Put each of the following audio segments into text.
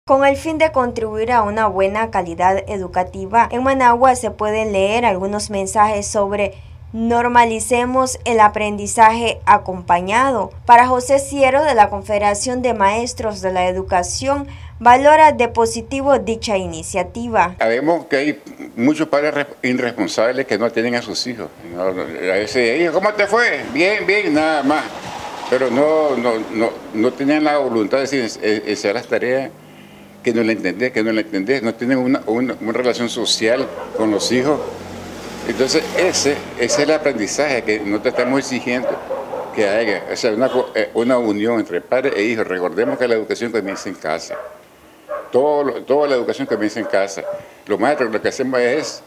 Con el fin de contribuir a una buena calidad educativa, en Managua se pueden leer algunos mensajes sobre normalicemos el aprendizaje acompañado. Para José Ciero, de la Confederación de Maestros de la Educación, valora de positivo dicha iniciativa. Sabemos que hay muchos padres irresponsables que no atienden a sus hijos. A veces, hijo, ¿cómo te fue? Bien, bien, nada más. Pero no tenían la voluntad de decir, hacer las tareas, que no la entendés, no tienen una relación social con los hijos. Entonces ese es el aprendizaje que no te estamos exigiendo que haya, o sea, una unión entre padres e hijos. Recordemos que la educación comienza en casa. Toda la educación comienza en casa. Los maestros lo que hacemos es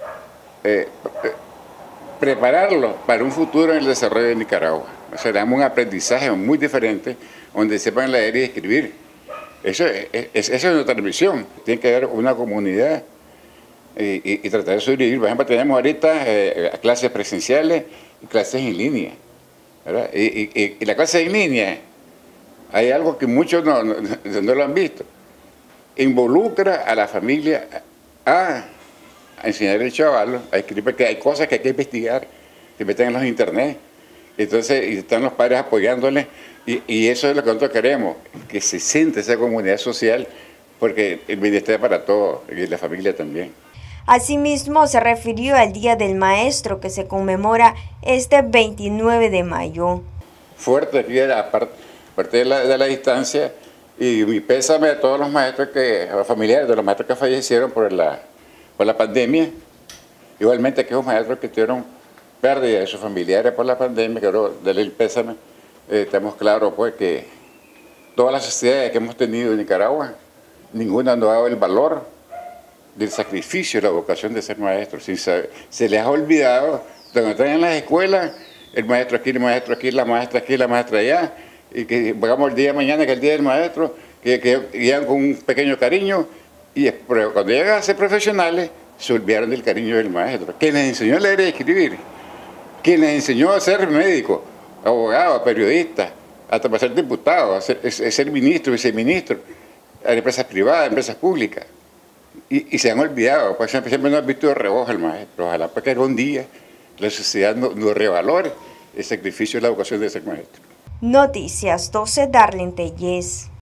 prepararlos para un futuro en el desarrollo de Nicaragua. O sea, damos un aprendizaje muy diferente donde sepan leer y escribir. Esa es nuestra misión. Tiene que haber una comunidad y tratar de sobrevivir. Por ejemplo, tenemos ahorita clases presenciales y clases en línea, ¿verdad? Y la clase en línea, hay algo que muchos no lo han visto. Involucra a la familia a enseñar al chaval a escribir, porque hay cosas que hay que investigar, que meten en los internet. Entonces, y están los padres apoyándoles, y eso es lo que nosotros queremos, que se siente esa comunidad social, porque el bienestar es para todos, y la familia también. Asimismo, se refirió al Día del Maestro, que se conmemora este 29 de mayo. Fuerte aquí, aparte de la distancia, y mi pésame a todos los maestros, a los familiares de los maestros que fallecieron por la pandemia, igualmente a aquellos maestros que tuvieron pérdida de sus familiares por la pandemia, quiero darle el pésame. Estamos claros pues que todas las sociedades que hemos tenido en Nicaragua, ninguna nos ha dado el valor del sacrificio, la vocación de ser maestro. Se les ha olvidado, cuando están en las escuelas, el maestro aquí, el maestro aquí, la maestra aquí, la maestra allá, y que pongamos el día de mañana, que es el día del maestro, que llegan con un pequeño cariño, y cuando llegan a ser profesionales, se olvidaron del cariño del maestro, que les enseñó a leer y escribir, que les enseñó a ser médico, abogado, periodista, hasta para ser diputado, a ser ministro, viceministro, en empresas privadas, empresas públicas. Y se han olvidado, pues siempre nos han visto de reojo el maestro. Ojalá porque algún día la sociedad no revalore el sacrificio y la vocación de ser maestro. Noticias 12, Darlene Tellez.